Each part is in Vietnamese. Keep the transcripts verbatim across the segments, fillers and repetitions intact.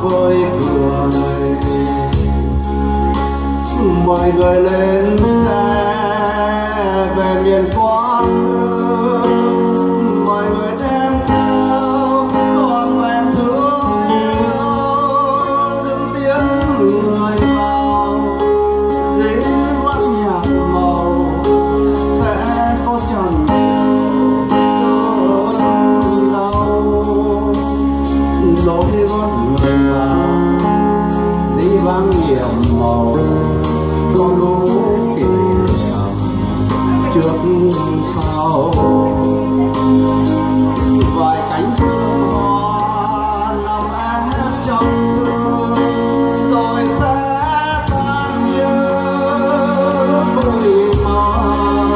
với cười. Mời người lên xe về miền quán hương, mời người đem theo con em thương yêu. Đừng tiếng người vào dưới bát nhạc màu sẽ có tròn cơn đau. Lối gót người vào dĩ vãng nhiệm màu có lúc kỷ niệm trước sau. Vài cánh sương hoa nằm ép trong thương, rồi sẽ tan như bụi mờ.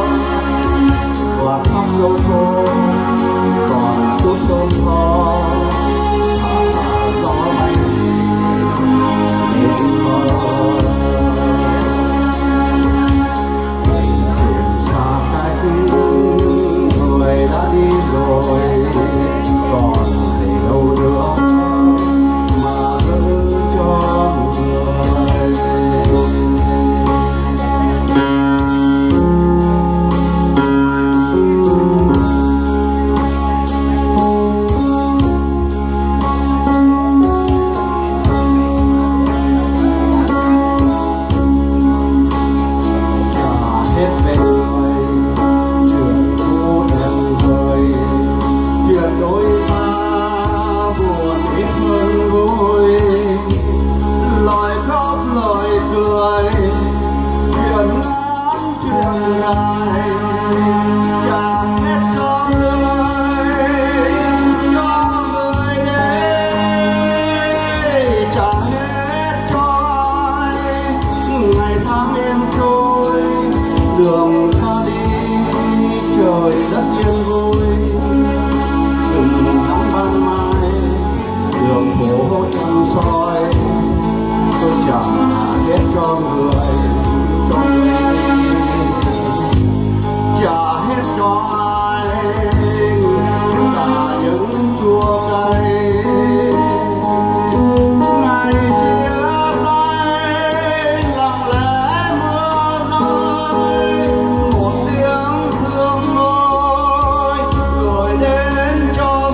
Và khắp dấu phố còn chút đôn tho gió bay in mơ. Người đã đi rồi còn gì đâu nữa mà giữ cho người. Trả hết về đôi ta buồn ít hơn vui, lời khóc lời cười, chuyện ngắn chuyện dài, trả hết cho người, cho người đấy, trả hết cho ai. Ngày tháng em trôi, đường ta đi, trời đất yên vui. Nắng ban mai đường phố trăng soi, tôi trả hết cho người, cho người đi, trả hết cho ai, cả những chua cay. Ngày chia tay lặng lẽ mưa rơi, một tiếng thương thôi gửi đến cho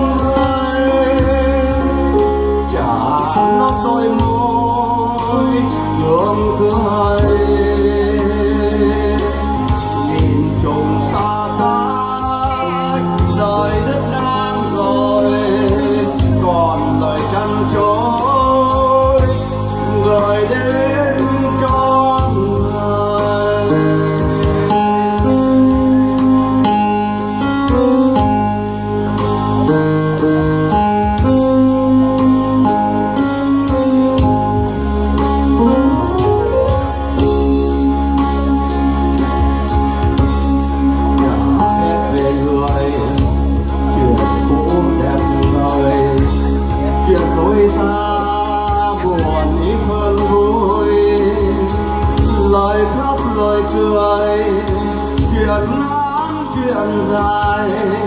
nó đôi môi gương cười. Nhìn trùng xa cách đời đứt ngang rồi, còn lời chăn trối gửi đến cho người. Đôi ta buồn ít hơn vui, lời khóc lời cười, chuyện ngắn chuyện dài.